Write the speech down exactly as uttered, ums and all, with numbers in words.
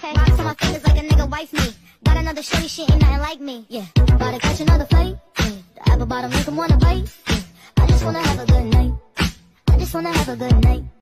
Okay. Rocks on my fingers like a nigga wife me. Got another shorty, she ain't nothing like me. Yeah. About to catch another fight. Yeah. The apple bottom make him wanna bite. Yeah. I just wanna have a good night. I just wanna have a good night.